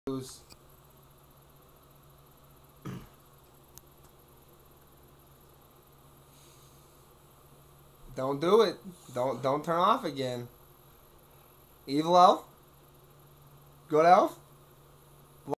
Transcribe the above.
Don't do it. Don't turn off again. Evil Elf? Good Elf?